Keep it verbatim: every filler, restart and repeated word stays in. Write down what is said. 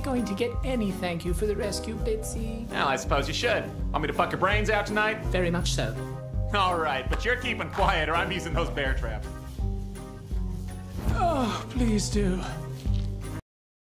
going to get any thank you for the rescue, Bitsy? Well, I suppose you should. Want me to fuck your brains out tonight? Very much so. All right, but you're keeping quiet or I'm using those bear traps. Oh, please do.